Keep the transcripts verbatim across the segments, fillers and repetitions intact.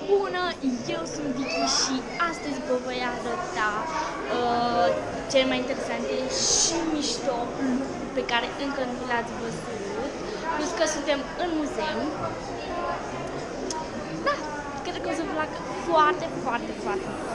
Bună, eu sunt Vicky și astăzi vă voi arăta uh, cele mai interesante și mișto lucruri pe care încă nu le-ați văzut, plus că suntem în muzeu. Da, cred că o să vă placă foarte, foarte, foarte mult.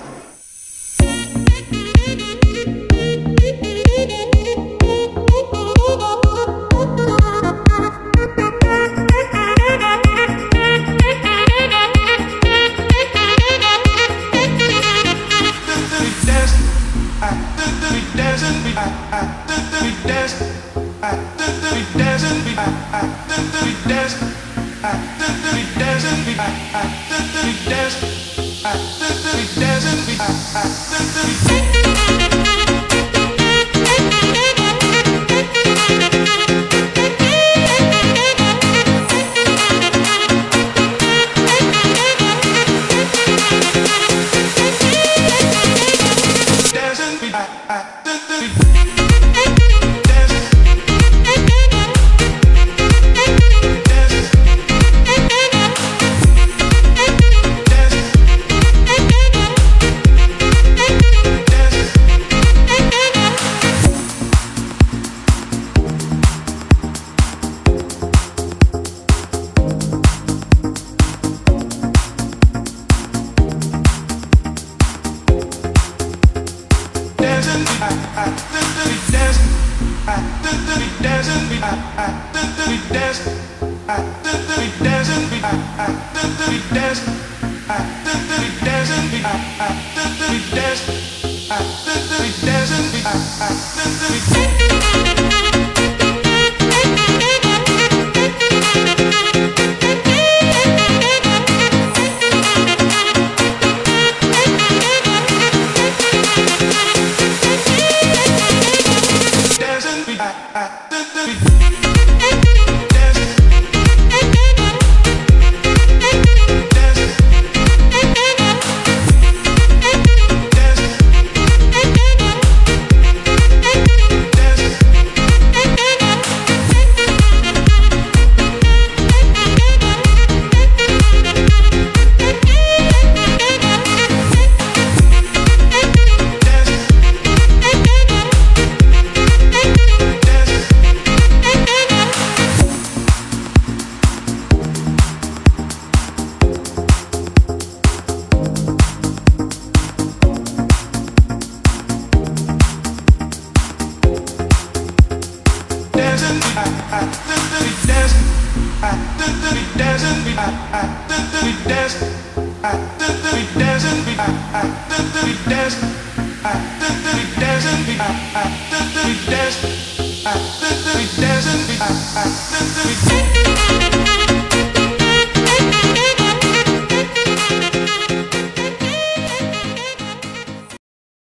I